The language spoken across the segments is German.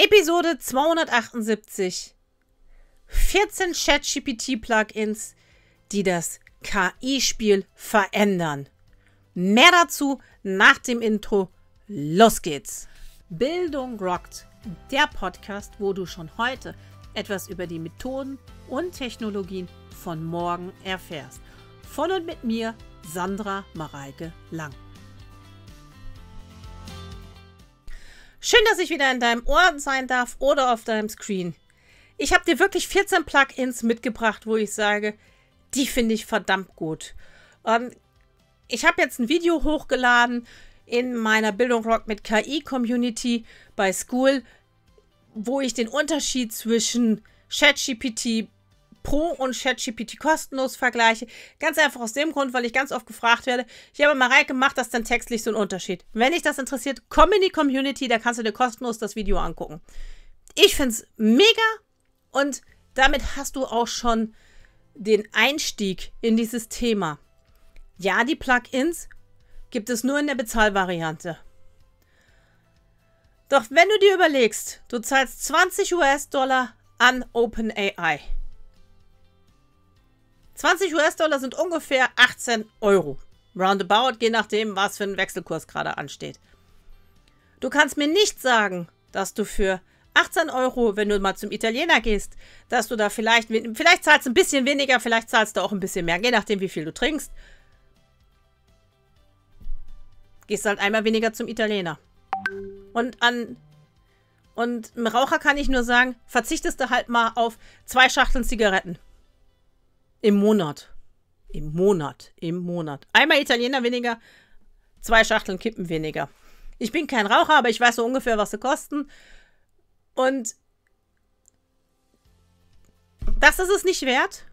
Episode 278. 14 ChatGPT-Plugins, die das KI-Spiel verändern. Mehr dazu nach dem Intro. Los geht's. Bildung rockt. Der Podcast, wo du schon heute etwas über die Methoden und Technologien von morgen erfährst. Von und mit mir, Sandra Mareike Lang. Schön, dass ich wieder in deinem Ohr sein darf oder auf deinem Screen. Ich habe dir wirklich 14 Plugins mitgebracht, wo ich sage, die finde ich verdammt gut. Ich habe jetzt ein Video hochgeladen in meiner Bildung Rock mit KI Community bei School, wo ich den Unterschied zwischen ChatGPT Pro und ChatGPT kostenlos vergleiche. Ganz einfach aus dem Grund, weil ich ganz oft gefragt werde, ja, aber Mareike, macht das denn textlich so einen Unterschied? Wenn dich das interessiert, komm in die Community, da kannst du dir kostenlos das Video angucken. Ich finde es mega und damit hast du auch schon den Einstieg in dieses Thema. Ja, die Plugins gibt es nur in der Bezahlvariante. Doch wenn du dir überlegst, du zahlst 20 US-Dollar an OpenAI. 20 US-Dollar sind ungefähr 18 Euro. Roundabout, je nachdem, was für ein Wechselkurs gerade ansteht. Du kannst mir nicht sagen, dass du für 18 Euro, wenn du mal zum Italiener gehst, dass du da vielleicht zahlst du ein bisschen weniger, vielleicht zahlst du auch ein bisschen mehr, je nachdem, wie viel du trinkst. Gehst halt einmal weniger zum Italiener. Und einem Raucher kann ich nur sagen, verzichtest du halt mal auf 2 Schachteln Zigaretten. Im Monat. Im Monat. Einmal Italiener weniger, 2 Schachteln Kippen weniger. Ich bin kein Raucher, aber ich weiß so ungefähr, was sie kosten. Und das ist es nicht wert.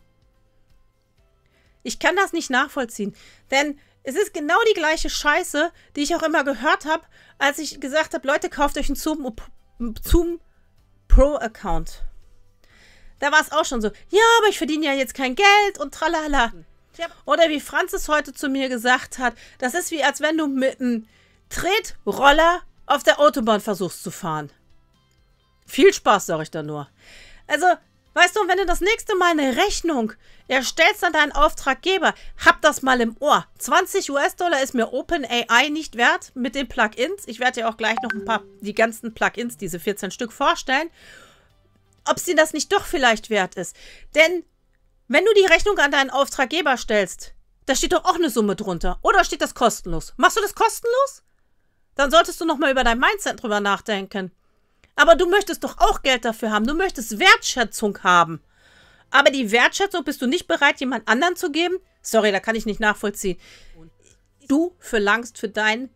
Ich kann das nicht nachvollziehen. Denn es ist genau die gleiche Scheiße, die ich auch immer gehört habe, als ich gesagt habe, Leute, kauft euch einen Zoom Pro-Account. Da war es auch schon so, ja, aber ich verdiene ja jetzt kein Geld und tralala. Oder wie Franzis heute zu mir gesagt hat, das ist wie, als wenn du mit einem Tretroller auf der Autobahn versuchst zu fahren. Viel Spaß, sage ich da nur. Also, weißt du, wenn du das nächste Mal eine Rechnung erstellst an deinen Auftraggeber, hab das mal im Ohr. 20 US-Dollar ist mir OpenAI nicht wert mit den Plugins. Ich werde dir auch gleich noch die ganzen Plugins, diese 14 Stück, vorstellen. Ob sie das nicht doch vielleicht wert ist. Denn wenn du die Rechnung an deinen Auftraggeber stellst, da steht doch auch eine Summe drunter. Oder steht das kostenlos? Machst du das kostenlos? Dann solltest du nochmal über dein Mindset drüber nachdenken. Aber du möchtest doch auch Geld dafür haben. Du möchtest Wertschätzung haben. Aber die Wertschätzung bist du nicht bereit, jemand anderen zu geben? Sorry, da kann ich nicht nachvollziehen. Du verlangst für deine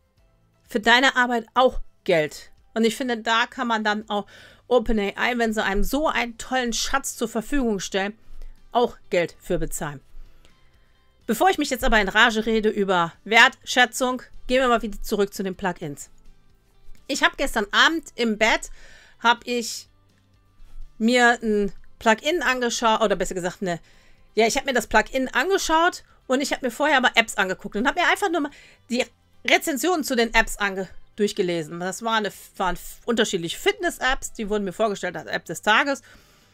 Arbeit auch Geld. Und ich finde, da kann man dann auch OpenAI, wenn sie einem so einen tollen Schatz zur Verfügung stellen, auch Geld für bezahlen. Bevor ich mich jetzt aber in Rage rede über Wertschätzung, gehen wir mal wieder zurück zu den Plugins. Ich habe gestern Abend im Bett, ich mir ein Plugin angeschaut, oder besser gesagt, ich habe mir das Plugin angeschaut und ich habe mir vorher aber Apps angeguckt und habe mir einfach nur mal die Rezensionen zu den Apps durchgelesen. Das waren unterschiedliche Fitness-Apps, die wurden mir vorgestellt als App des Tages.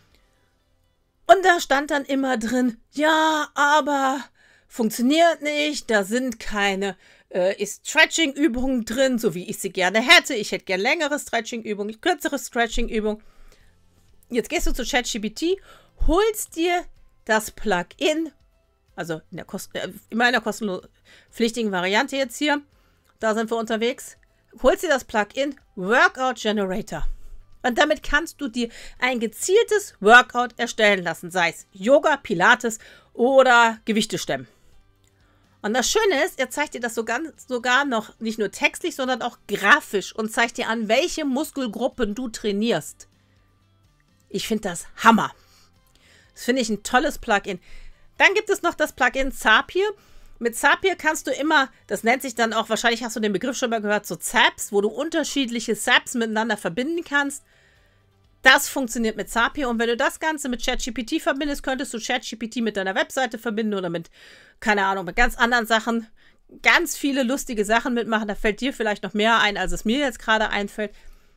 Und da stand dann immer drin, ja, aber funktioniert nicht, da sind keine Stretching-Übungen drin, so wie ich sie gerne hätte. Ich hätte gerne längere Stretching-Übungen, kürzere Stretching-Übungen. Jetzt gehst du zu ChatGPT, holst dir das Plugin, also in meiner kostenpflichtigen Variante jetzt hier, da sind wir unterwegs, holst dir das Plugin Workout Generator. Und damit kannst du dir ein gezieltes Workout erstellen lassen, sei es Yoga, Pilates oder Gewichte stemmen. Und das Schöne ist, er zeigt dir das sogar noch nicht nur textlich, sondern auch grafisch und zeigt dir an, welche Muskelgruppen du trainierst. Ich finde das Hammer. Das finde ich ein tolles Plugin. Dann gibt es noch das Plugin Zapier. Mit Zapier kannst du immer, das nennt sich dann auch, wahrscheinlich hast du den Begriff schon mal gehört, so Zaps, wo du unterschiedliche Zaps miteinander verbinden kannst. Das funktioniert mit Zapier. Und wenn du das Ganze mit ChatGPT verbindest, könntest du ChatGPT mit deiner Webseite verbinden oder mit, keine Ahnung, mit ganz anderen Sachen. Ganz viele lustige Sachen mitmachen. Da fällt dir vielleicht noch mehr ein, als es mir jetzt gerade einfällt.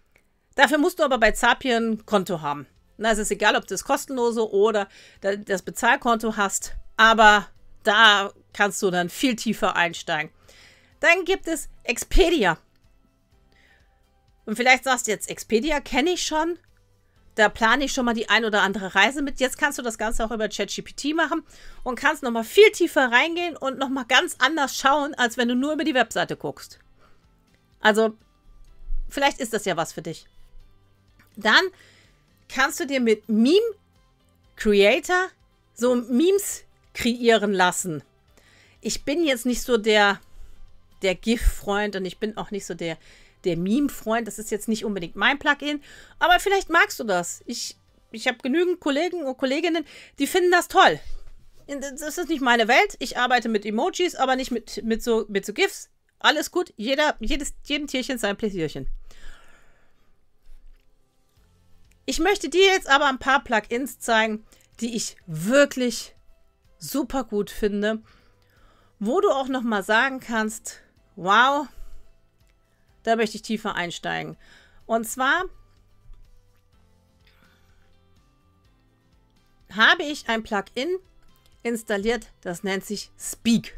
Dafür musst du aber bei Zapier ein Konto haben. Na, es ist egal, ob du das kostenlose oder das Bezahlkonto hast, aber da kannst du dann viel tiefer einsteigen. Dann gibt es Expedia. Und vielleicht sagst du jetzt, Expedia kenne ich schon. Da plane ich schon mal die ein oder andere Reise mit. Jetzt kannst du das Ganze auch über ChatGPT machen und kannst nochmal viel tiefer reingehen und nochmal ganz anders schauen, als wenn du nur über die Webseite guckst. Also, vielleicht ist das ja was für dich. Dann kannst du dir mit Meme Creator so Memes kreieren lassen. Ich bin jetzt nicht so der GIF-Freund und ich bin auch nicht so der Meme-Freund. Das ist jetzt nicht unbedingt mein Plugin, aber vielleicht magst du das. Ich habe genügend Kollegen und Kolleginnen, die finden das toll. Das ist nicht meine Welt. Ich arbeite mit Emojis, aber nicht mit so GIFs. Alles gut. Jedem Tierchen sein Pläsierchen. Ich möchte dir jetzt aber ein paar Plugins zeigen, die ich wirklich super gut finde, wo du auch nochmal sagen kannst, wow, da möchte ich tiefer einsteigen. Und zwar habe ich ein Plugin installiert, das nennt sich Speak.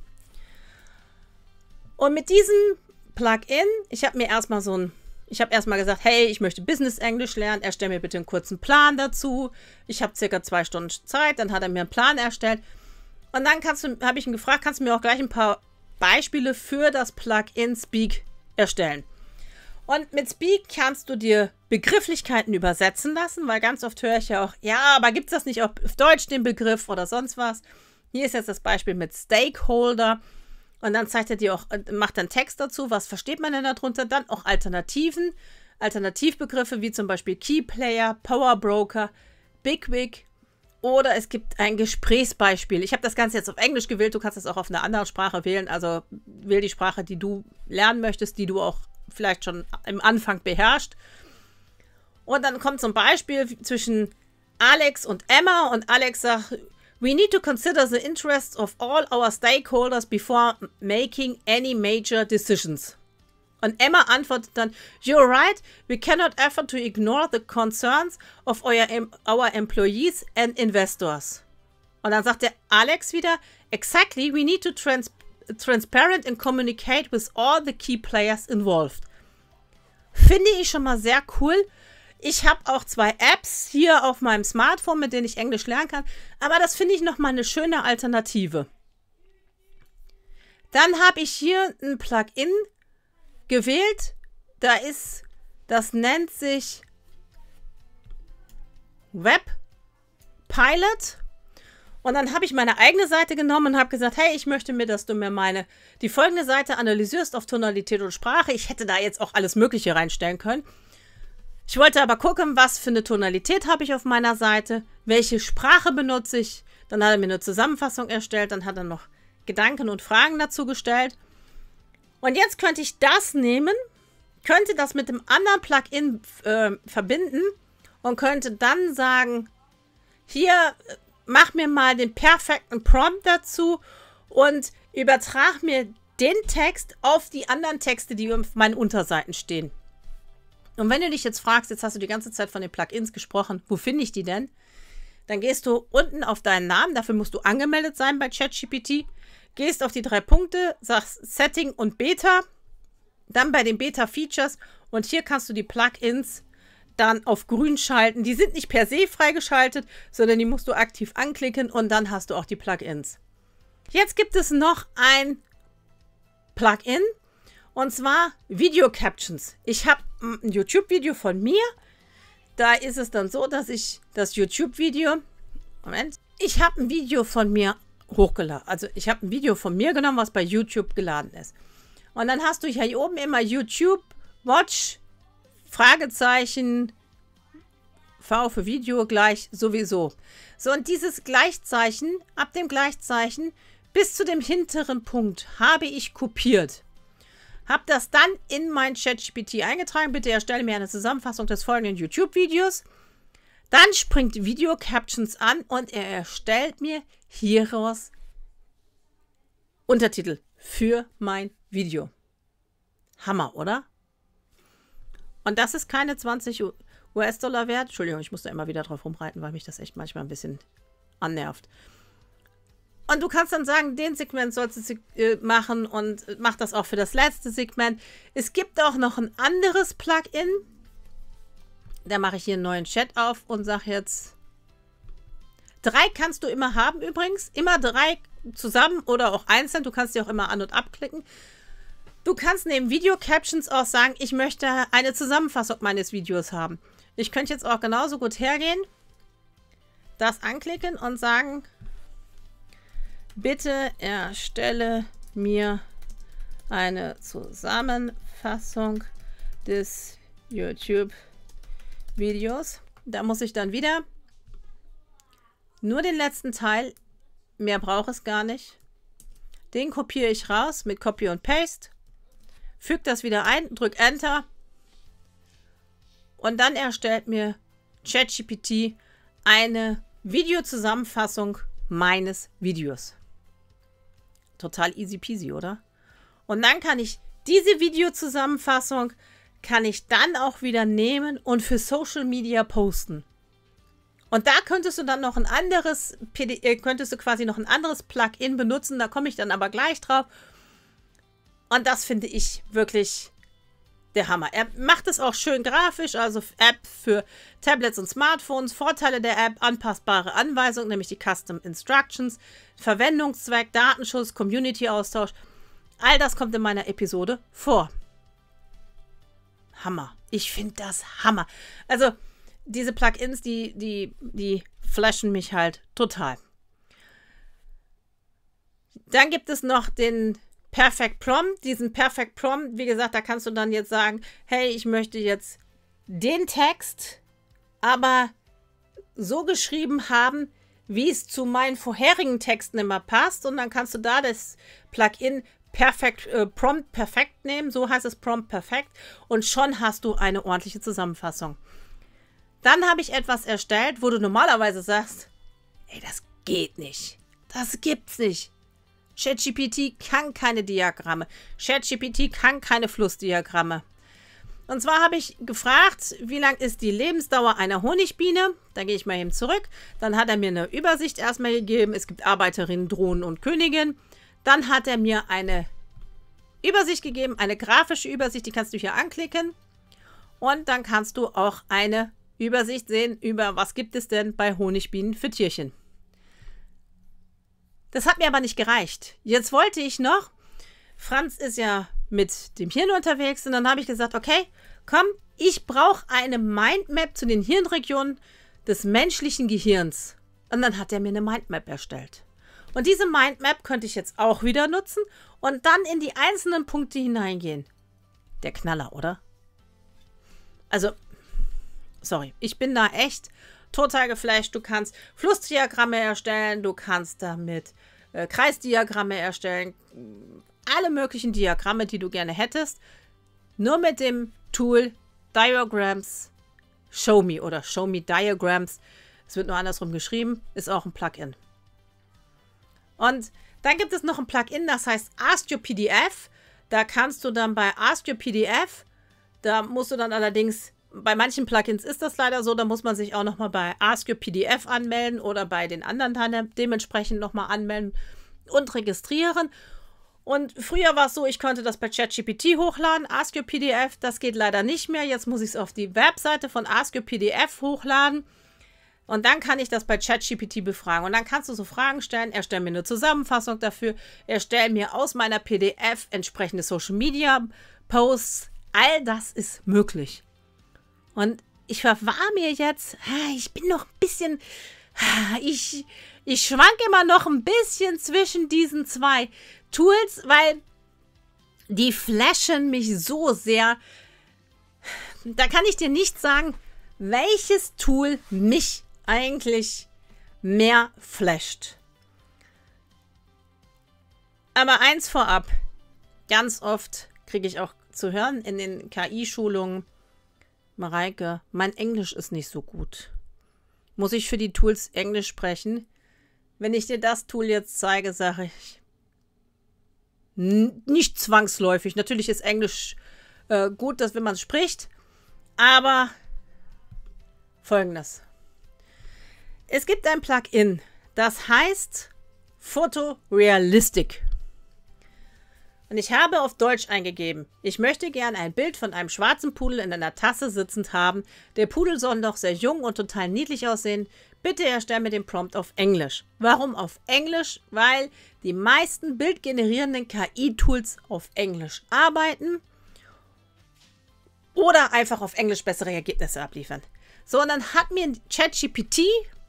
Und mit diesem Plugin, ich habe erstmal gesagt, hey, ich möchte Business Englisch lernen, erstell mir bitte einen kurzen Plan dazu. Ich habe circa 2 Stunden Zeit, dann hat er mir einen Plan erstellt. Und dann habe ich ihn gefragt, kannst du mir auch gleich ein paar Beispiele für das Plugin Speak erstellen. Und mit Speak kannst du dir Begrifflichkeiten übersetzen lassen, weil ganz oft höre ich ja auch, ja, aber gibt es das nicht auf Deutsch, den Begriff oder sonst was? Hier ist jetzt das Beispiel mit Stakeholder. Und dann zeigt er dir auch, macht dann Text dazu, was versteht man denn darunter? Dann auch Alternativbegriffe wie zum Beispiel Key Player, Power Broker, Bigwig oder es gibt ein Gesprächsbeispiel. Ich habe das Ganze jetzt auf Englisch gewählt, du kannst es auch auf einer anderen Sprache wählen, also wähl die Sprache, die du lernen möchtest, die du auch vielleicht schon im Anfang beherrschst. Und dann kommt so ein Beispiel zwischen Alex und Emma und Alex sagt, we need to consider the interests of all our stakeholders before making any major decisions. Und Emma antwortet dann, you're right, we cannot afford to ignore the concerns of our employees and investors. Und dann sagt der Alex wieder, exactly, we need to transparent and communicate with all the key players involved. Finde ich schon mal sehr cool. Ich habe auch 2 Apps hier auf meinem Smartphone, mit denen ich Englisch lernen kann. Aber das finde ich nochmal eine schöne Alternative. Dann habe ich hier ein Plugin gewählt. Das nennt sich Web Pilot. Und dann habe ich meine eigene Seite genommen und habe gesagt, hey, ich möchte mir, dass du mir die folgende Seite analysierst auf Tonalität und Sprache. Ich hätte da jetzt auch alles Mögliche reinstellen können. Ich wollte aber gucken, was für eine Tonalität habe ich auf meiner Seite, welche Sprache benutze ich. Dann hat er mir eine Zusammenfassung erstellt, dann hat er noch Gedanken und Fragen dazu gestellt. Und jetzt könnte ich das nehmen, könnte das mit dem anderen Plugin verbinden und könnte dann sagen, hier, mach mir mal den perfekten Prompt dazu und übertrag mir den Text auf die anderen Texte, die auf meinen Unterseiten stehen. Und wenn du dich jetzt fragst, jetzt hast du die ganze Zeit von den Plugins gesprochen, wo finde ich die denn? Dann gehst du unten auf deinen Namen, dafür musst du angemeldet sein bei ChatGPT, gehst auf die 3 Punkte, sagst Setting und Beta, dann bei den Beta-Features und hier kannst du die Plugins dann auf grün schalten. Die sind nicht per se freigeschaltet, sondern die musst du aktiv anklicken und dann hast du auch die Plugins. Jetzt gibt es noch ein Plugin und zwar Video Captions. Ich habe ein YouTube-Video von mir. Da ist es dann so, dass ich das YouTube-Video, ich habe ein Video von mir hochgeladen. Also ich habe ein Video von mir genommen, was bei YouTube geladen ist. Und dann hast du hier oben immer YouTube, Watch, Fragezeichen, V für Video gleich sowieso. So, und dieses Gleichzeichen, ab dem Gleichzeichen bis zu dem hinteren Punkt habe ich kopiert. Habe das dann in mein ChatGPT eingetragen. Bitte erstelle mir eine Zusammenfassung des folgenden YouTube-Videos. Dann springt Video Captions an und er erstellt mir hieraus Untertitel für mein Video. Hammer, oder? Und das ist keine 20 US-Dollar wert. Entschuldigung, ich muss da immer wieder drauf rumreiten, weil mich das echt manchmal ein bisschen annervt. Und du kannst dann sagen, den Segment sollst du machen und mach das auch für das letzte Segment. Es gibt auch noch ein anderes Plugin. Da mache ich hier einen neuen Chat auf und sage jetzt, 3 kannst du immer haben übrigens. Immer 3 zusammen oder auch einzeln. Du kannst die auch immer an- und abklicken. Du kannst neben Video-Captions auch sagen, ich möchte eine Zusammenfassung meines Videos haben. Ich könnte jetzt auch genauso gut hergehen, das anklicken und sagen, bitte erstelle mir eine Zusammenfassung des YouTube-Videos. Da muss ich dann wieder nur den letzten Teil, mehr braucht es gar nicht. Den kopiere ich raus mit Copy und Paste, füge das wieder ein, drücke Enter und dann erstellt mir ChatGPT eine Videozusammenfassung meines Videos. Total easy peasy, oder? Und dann kann ich diese Videozusammenfassung dann auch wieder nehmen und für Social Media posten. Und da könntest du dann noch ein anderes Plugin benutzen, da komme ich dann aber gleich drauf. Und das finde ich wirklich der Hammer. Er macht es auch schön grafisch, also App für Tablets und Smartphones. Vorteile der App, anpassbare Anweisungen, nämlich die Custom Instructions, Verwendungszweck, Datenschutz, Community-Austausch. All das kommt in meiner Episode vor. Hammer. Ich finde das Hammer. Also diese Plugins, die flashen mich halt total. Dann gibt es noch den Perfect Prompt. Diesen Perfect Prompt, wie gesagt, da kannst du dann jetzt sagen, hey, ich möchte jetzt den Text, aber so geschrieben haben, wie es zu meinen vorherigen Texten immer passt. Und dann kannst du da das Plugin Prompt Perfect nehmen. So heißt es, Prompt Perfect. Und schon hast du eine ordentliche Zusammenfassung. Dann habe ich etwas erstellt, wo du normalerweise sagst, ey, das geht nicht. Das gibt's nicht. ChatGPT kann keine Diagramme. ChatGPT kann keine Flussdiagramme. Und zwar habe ich gefragt, wie lang ist die Lebensdauer einer Honigbiene? Da gehe ich mal eben zurück. Dann hat er mir eine Übersicht erstmal gegeben. Es gibt Arbeiterinnen, Drohnen und Königin. Dann hat er mir eine Übersicht gegeben, eine grafische Übersicht, die kannst du hier anklicken. Und dann kannst du auch eine Übersicht sehen über, was gibt es denn bei Honigbienen für Tierchen. Das hat mir aber nicht gereicht. Jetzt wollte ich noch, Franz ist ja mit dem Hirn unterwegs und dann habe ich gesagt, okay, komm, ich brauche eine Mindmap zu den Hirnregionen des menschlichen Gehirns. Und dann hat er mir eine Mindmap erstellt. Und diese Mindmap könnte ich jetzt auch wieder nutzen und dann in die einzelnen Punkte hineingehen. Der Knaller, oder? Also, sorry, ich bin da echt total geflasht. Du kannst Flussdiagramme erstellen, du kannst damit Kreisdiagramme erstellen, alle möglichen Diagramme, die du gerne hättest, nur mit dem Tool Diagrams Show Me oder Show Me Diagrams. Es wird nur andersrum geschrieben, ist auch ein Plugin. Und dann gibt es noch ein Plugin, das heißt Ask Your PDF. Da kannst du dann bei Ask Your PDF, da musst du dann allerdings, bei manchen Plugins ist das leider so, da muss man sich auch nochmal bei Ask Your PDF anmelden oder bei den anderen Teilen dementsprechend nochmal anmelden und registrieren. Und früher war es so, ich konnte das bei ChatGPT hochladen, Ask Your PDF, das geht leider nicht mehr. Jetzt muss ich es auf die Webseite von Ask Your PDF hochladen. Und dann kann ich das bei ChatGPT befragen. Und dann kannst du so Fragen stellen. Erstell mir eine Zusammenfassung dafür. Erstell mir aus meiner PDF entsprechende Social Media Posts. All das ist möglich. Und ich verwahre mir jetzt, ich bin noch ein bisschen, ich schwanke immer noch ein bisschen zwischen diesen zwei Tools, weil die flashen mich so sehr. Da kann ich dir nicht sagen, welches Tool mich eigentlich mehr flasht. Aber eins vorab, ganz oft kriege ich auch zu hören in den KI-Schulungen, Mareike, mein Englisch ist nicht so gut. Muss ich für die Tools Englisch sprechen? Wenn ich dir das Tool jetzt zeige, sage ich, nicht zwangsläufig. Natürlich ist Englisch gut, dass wenn man es spricht, Aber Folgendes. Es gibt ein Plugin, das heißt Photorealistic. Und ich habe auf Deutsch eingegeben, ich möchte gern ein Bild von einem schwarzen Pudel in einer Tasse sitzend haben. Der Pudel soll noch sehr jung und total niedlich aussehen. Bitte erstell mir den Prompt auf Englisch. Warum auf Englisch? Weil die meisten bildgenerierenden KI-Tools auf Englisch arbeiten oder einfach auf Englisch bessere Ergebnisse abliefern. So, und dann hat mir ChatGPT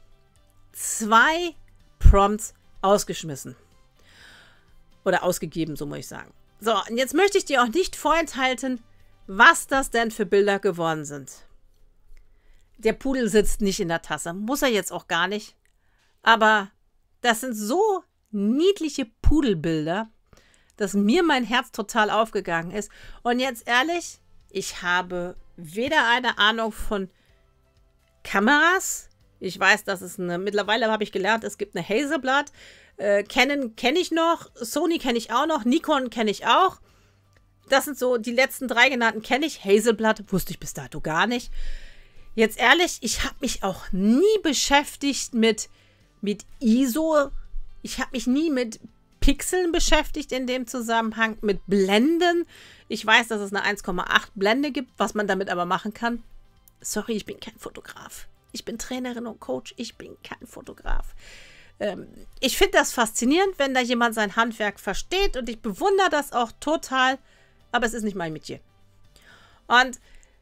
2 Prompts ausgeschmissen. Oder ausgegeben, so muss ich sagen. So, und jetzt möchte ich dir auch nicht vorenthalten, was das denn für Bilder geworden sind. Der Pudel sitzt nicht in der Tasse. Muss er jetzt auch gar nicht. Aber das sind so niedliche Pudelbilder, dass mir mein Herz total aufgegangen ist. Und jetzt ehrlich, ich habe weder eine Ahnung von Kameras. Ich weiß, dass es mittlerweile habe ich gelernt, es gibt eine Hasselblad. Canon kenne ich noch, Sony kenne ich auch noch, Nikon kenne ich auch. Das sind so die letzten 3 genannten kenne ich. Hasselblad wusste ich bis dato gar nicht. Jetzt ehrlich, ich habe mich auch nie beschäftigt mit ISO. Ich habe mich nie mit Pixeln beschäftigt in dem Zusammenhang, mit Blenden. Ich weiß, dass es eine 1,8 Blende gibt, was man damit aber machen kann. Sorry, ich bin kein Fotograf. Ich bin Trainerin und Coach, ich bin kein Fotograf. Ich finde das faszinierend, wenn da jemand sein Handwerk versteht und ich bewundere das auch total, aber es ist nicht mein Metier. Und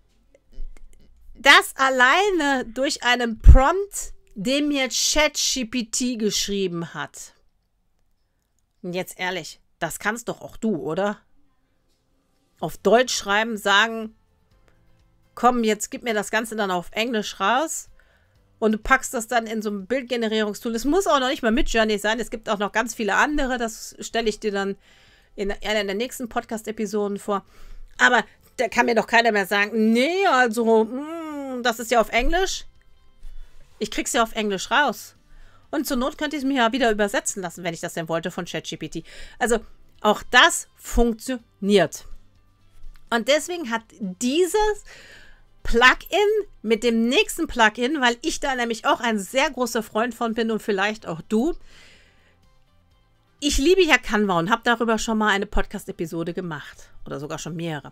das alleine durch einen Prompt, den mir ChatGPT geschrieben hat. Und jetzt ehrlich, das kannst doch auch du, oder? Auf Deutsch schreiben, sagen, komm, jetzt gib mir das Ganze dann auf Englisch raus und du packst das dann in so ein Bildgenerierungstool. Es muss auch noch nicht mal Midjourney sein, es gibt auch noch ganz viele andere, das stelle ich dir dann in einer der nächsten Podcast-Episoden vor. Aber da kann mir doch keiner mehr sagen, nee, also, das ist ja auf Englisch. Ich krieg's ja auf Englisch raus. Und zur Not könnte ich es mir ja wieder übersetzen lassen, wenn ich das denn wollte, von ChatGPT. Also, auch das funktioniert. Und deswegen hat dieses Plugin mit dem nächsten Plugin, weil ich da nämlich auch ein sehr großer Freund von bin und vielleicht auch du. Ich liebe ja Canva und habe darüber schon mal eine Podcast-Episode gemacht. Oder sogar schon mehrere.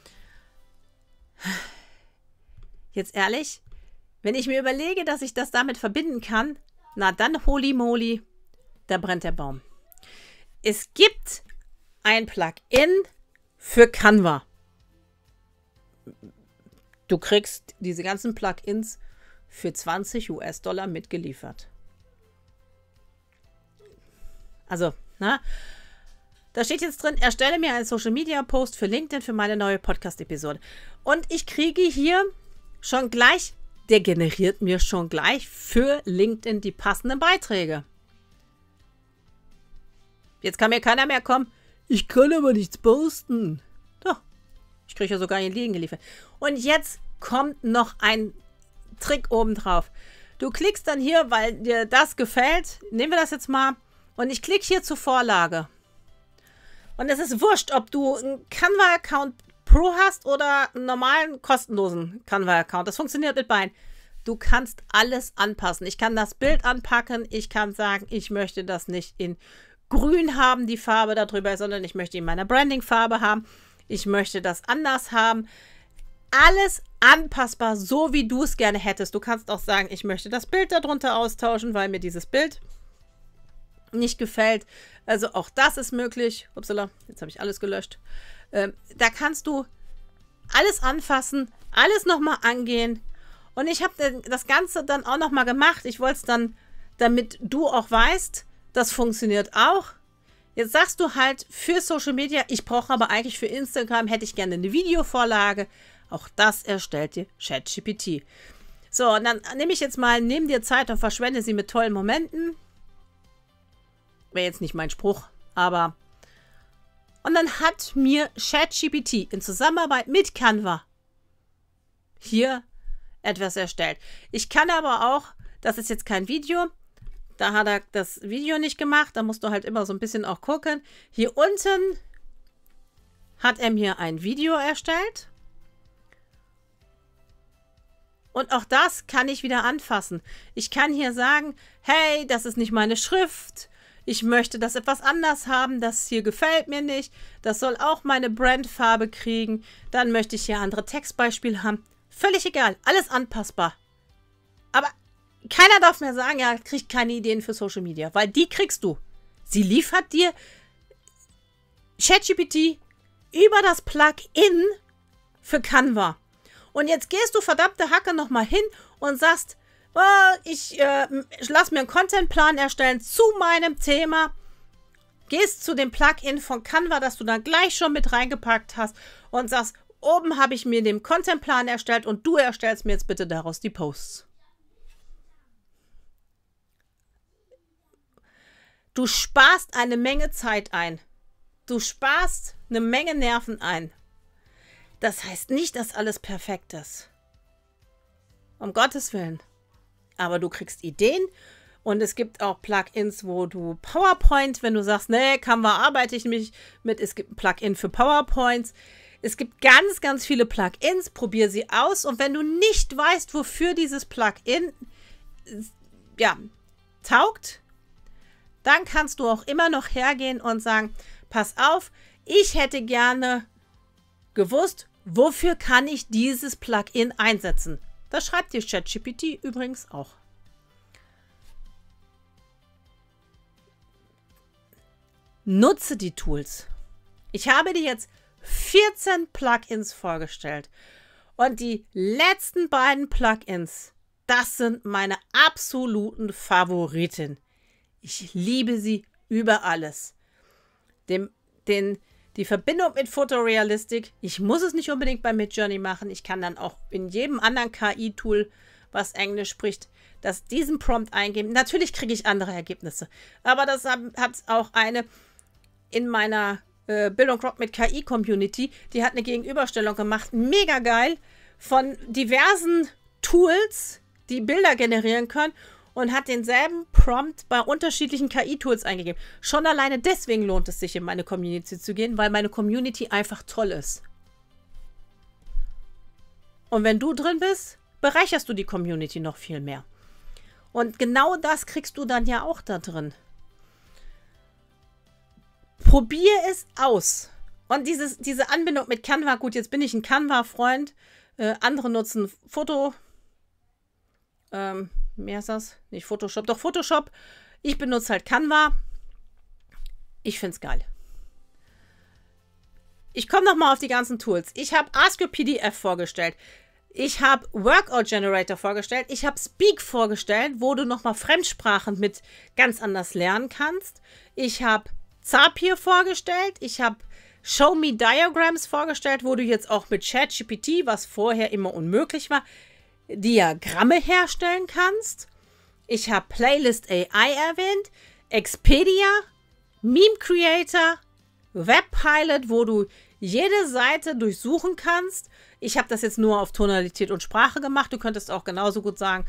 Jetzt ehrlich, wenn ich mir überlege, dass ich das damit verbinden kann, na dann holy moly, da brennt der Baum. Es gibt ein Plugin für Canva. Du kriegst diese ganzen Plugins für $20 mitgeliefert. Also, da steht jetzt drin, erstelle mir einen Social Media Post für LinkedIn für meine neue Podcast-Episode. Und ich kriege hier schon gleich, der generiert mir schon gleich für LinkedIn die passenden Beiträge. Jetzt kann mir keiner mehr kommen, ich kann aber nichts posten. Doch, ich kriege ja sogar einen Link geliefert. Und jetzt kommt noch ein Trick obendrauf. Du klickst dann hier, weil dir das gefällt, nehmen wir das jetzt mal, und ich klicke hier zur Vorlage. Und es ist wurscht, ob du einen Canva-Account Pro hast oder einen normalen, kostenlosen Canva-Account. Das funktioniert mit beiden. Du kannst alles anpassen. Ich kann das Bild anpacken. Ich kann sagen, ich möchte das nicht in grün haben, die Farbe darüber, sondern ich möchte in meiner Branding-Farbe haben. Ich möchte das anders haben. Alles anpassbar, so wie du es gerne hättest. Du kannst auch sagen, ich möchte das Bild darunter austauschen, weil mir dieses Bild nicht gefällt. Also auch das ist möglich. Upsala, jetzt habe ich alles gelöscht. Da kannst du alles anfassen, alles nochmal angehen. Und ich habe das Ganze dann auch nochmal gemacht. Ich wollte es dann, damit du auch weißt, das funktioniert auch. Jetzt sagst du halt für Social Media, ich brauche aber eigentlich für Instagram, hätte ich gerne eine Videovorlage. Auch das erstellt dir ChatGPT. So, und dann nehme ich jetzt mal, nimm dir Zeit und verschwende sie mit tollen Momenten. Wäre jetzt nicht mein Spruch, aber... Und dann hat mir ChatGPT in Zusammenarbeit mit Canva hier etwas erstellt. Ich kann aber auch, das ist jetzt kein Video, da hat er das Video nicht gemacht, da musst du halt immer so ein bisschen auch gucken. Hier unten hat er mir ein Video erstellt. Und auch das kann ich wieder anfassen. Ich kann hier sagen, hey, das ist nicht meine Schrift. Ich möchte das etwas anders haben. Das hier gefällt mir nicht. Das soll auch meine Brandfarbe kriegen. Dann möchte ich hier andere Textbeispiele haben. Völlig egal. Alles anpassbar. Aber keiner darf mir sagen, ja, kriegt keine Ideen für Social Media. Weil die kriegst du. Sie liefert dir ChatGPT über das Plugin für Canva. Und jetzt gehst du verdammte Hacke nochmal hin und sagst, oh, ich lass mir einen Contentplan erstellen zu meinem Thema. Gehst zu dem Plugin von Canva, das du dann gleich schon mit reingepackt hast und sagst, oben habe ich mir den Contentplan erstellt und du erstellst mir jetzt bitte daraus die Posts. Du sparst eine Menge Zeit ein. Du sparst eine Menge Nerven ein. Das heißt nicht, dass alles perfekt ist. Um Gottes Willen. Aber du kriegst Ideen und es gibt auch Plugins, wo du PowerPoint, wenn du sagst, nee, Canva arbeite ich nicht mit, es gibt ein Plugin für PowerPoints. Es gibt ganz, ganz viele Plugins, probier sie aus und wenn du nicht weißt, wofür dieses Plugin taugt, dann kannst du auch immer noch hergehen und sagen, pass auf, ich hätte gerne gewusst, wofür kann ich dieses Plugin einsetzen. Das schreibt dir ChatGPT übrigens auch. Nutze die Tools. Ich habe dir jetzt 14 Plugins vorgestellt. Und die letzten beiden Plugins, das sind meine absoluten Favoriten. Ich liebe sie über alles. Die Verbindung mit Photorealistic, ich muss es nicht unbedingt bei Midjourney machen. Ich kann dann auch in jedem anderen KI-Tool, was Englisch spricht, diesen Prompt eingeben. Natürlich kriege ich andere Ergebnisse. Aber das hat auch eine in meiner Bildung Rock mit KI-Community, die hat eine Gegenüberstellung gemacht. Mega geil. Von diversen Tools, die Bilder generieren können. Und hat denselben Prompt bei unterschiedlichen KI-Tools eingegeben. Schon alleine deswegen lohnt es sich, in meine Community zu gehen, weil meine Community einfach toll ist. Und wenn du drin bist, bereicherst du die Community noch viel mehr. Und genau das kriegst du dann ja auch da drin. Probier es aus. Und diese Anbindung mit Canva, gut, jetzt bin ich ein Canva-Freund. Andere nutzen mehr ist das? Nicht Photoshop, doch Photoshop. Ich benutze halt Canva. Ich finde es geil. Ich komme nochmal auf die ganzen Tools. Ich habe Ask Your PDF vorgestellt. Ich habe Workout Generator vorgestellt. Ich habe Speak vorgestellt, wo du nochmal Fremdsprachen mit ganz anders lernen kannst. Ich habe Zapier vorgestellt. Ich habe Show Me Diagrams vorgestellt, wo du jetzt auch mit ChatGPT, was vorher immer unmöglich war, Diagramme herstellen kannst. Ich habe Playlist AI erwähnt, Expedia, Meme Creator, Webpilot, wo du jede Seite durchsuchen kannst. Ich habe das jetzt nur auf Tonalität und Sprache gemacht. Du könntest auch genauso gut sagen,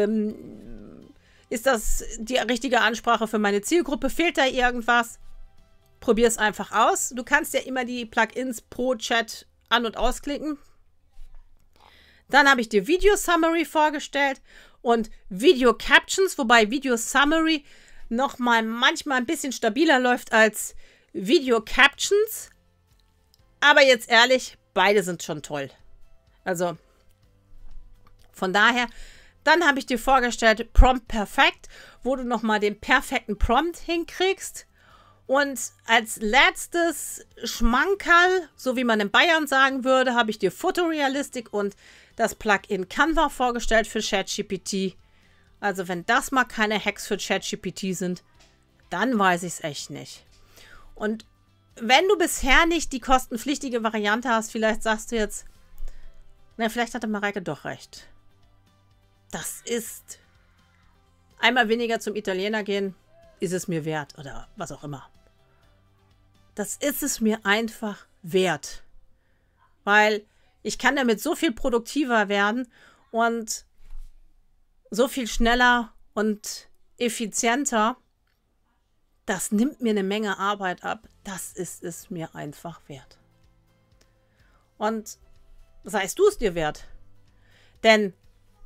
ist das die richtige Ansprache für meine Zielgruppe? Fehlt da irgendwas? Probier es einfach aus. Du kannst ja immer die Plugins pro Chat an- und ausklicken. Dann habe ich dir Video Summary vorgestellt und Video Captions, wobei Video Summary nochmal manchmal ein bisschen stabiler läuft als Video Captions. Aber jetzt ehrlich, beide sind schon toll. Also von daher, dann habe ich dir vorgestellt Prompt Perfect, wo du nochmal den perfekten Prompt hinkriegst. Und als letztes Schmankerl, so wie man in Bayern sagen würde, habe ich dir Photorealistic und das Plugin Canva vorgestellt für ChatGPT. Also wenn das mal keine Hacks für ChatGPT sind, dann weiß ich es echt nicht. Und wenn du bisher nicht die kostenpflichtige Variante hast, vielleicht sagst du jetzt, na, vielleicht hatte Mareike doch recht. Das ist einmal weniger zum Italiener gehen, ist es mir wert oder was auch immer. Das ist es mir einfach wert. Weil ich kann damit so viel produktiver werden und so viel schneller und effizienter. Das nimmt mir eine Menge Arbeit ab. Das ist es mir einfach wert. Und seist du es dir wert? Denn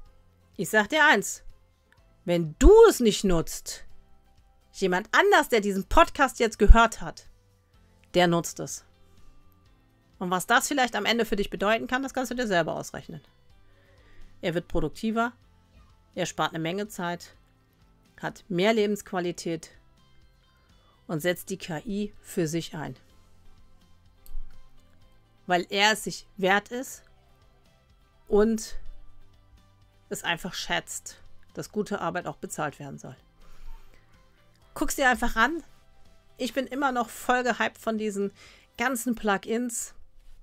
Ich sag dir eins, wenn du es nicht nutzt, jemand anders, der diesen Podcast jetzt gehört hat, der nutzt es. Und was das vielleicht am Ende für dich bedeuten kann, das kannst du dir selber ausrechnen. Er wird produktiver, er spart eine Menge Zeit, hat mehr Lebensqualität und setzt die KI für sich ein. Weil er es sich wert ist und es einfach schätzt, dass gute Arbeit auch bezahlt werden soll. Guck's dir einfach an. Ich bin immer noch voll gehypt von diesen ganzen Plugins.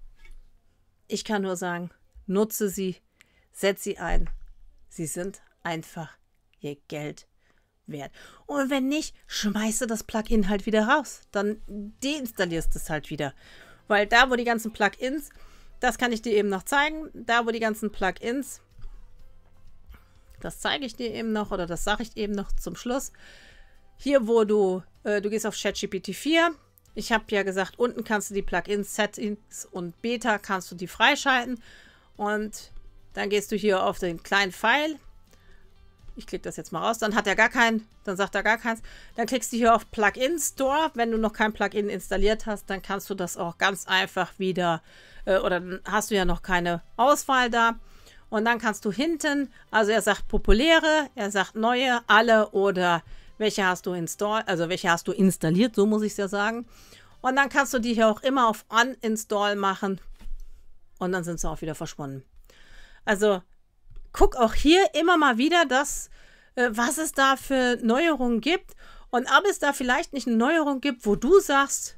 Ich kann nur sagen, nutze sie, setz sie ein. Sie sind einfach ihr Geld wert. Und wenn nicht, schmeiße das Plugin halt wieder raus. Dann deinstallierst du es halt wieder. Weil da, wo die ganzen Plugins, das kann ich dir eben noch zeigen, da, wo die ganzen Plugins, das zeige ich dir eben noch oder das sage ich eben noch zum Schluss. Hier, wo du gehst auf ChatGPT 4. Ich habe ja gesagt, unten kannst du die Plugins, Settings und Beta kannst du die freischalten. Und dann gehst du hier auf den kleinen Pfeil. Ich klicke das jetzt mal raus. Dann hat er gar keinen, dann sagt er gar keins. Dann klickst du hier auf Plugin Store. Wenn du noch kein Plugin installiert hast, dann kannst du das auch ganz einfach wieder, oder dann hast du ja noch keine Auswahl da. Und dann kannst du hinten, also er sagt populäre, er sagt neue, alle oder welche hast du welche hast du installiert, so muss ich es ja sagen. Und dann kannst du die hier auch immer auf Uninstall machen und dann sind sie auch wieder verschwunden. Also guck auch hier immer mal wieder, was es da für Neuerungen gibt und ob es da vielleicht nicht eine Neuerung gibt, wo du sagst,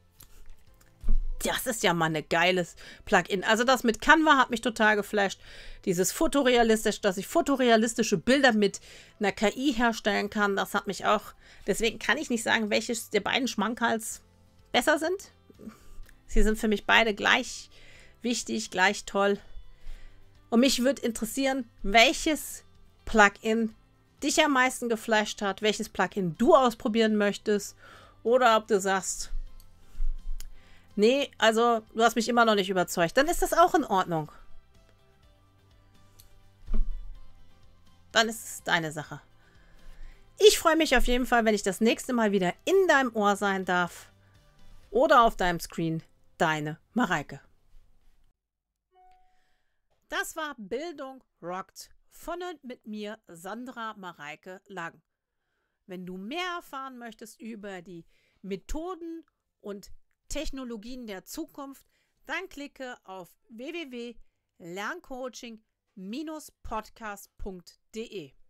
das ist ja mal ein geiles Plugin. Also das mit Canva hat mich total geflasht. Dieses fotorealistisch, dass ich fotorealistische Bilder mit einer KI herstellen kann, das hat mich auch. Deswegen kann ich nicht sagen, welches der beiden Schmankerls besser sind. Sie sind für mich beide gleich wichtig, gleich toll. Und mich würde interessieren, welches Plugin dich am meisten geflasht hat, welches Plugin du ausprobieren möchtest oder ob du sagst, nee, also du hast mich immer noch nicht überzeugt. Dann ist das auch in Ordnung. Dann ist es deine Sache. Ich freue mich auf jeden Fall, wenn ich das nächste Mal wieder in deinem Ohr sein darf. Oder auf deinem Screen. Deine Mareike. Das war Bildung rockt von und mit mir, Sandra Mareike Lang. Wenn du mehr erfahren möchtest über die Methoden und Technologien der Zukunft, dann klicke auf www.lerncoaching-podcast.de.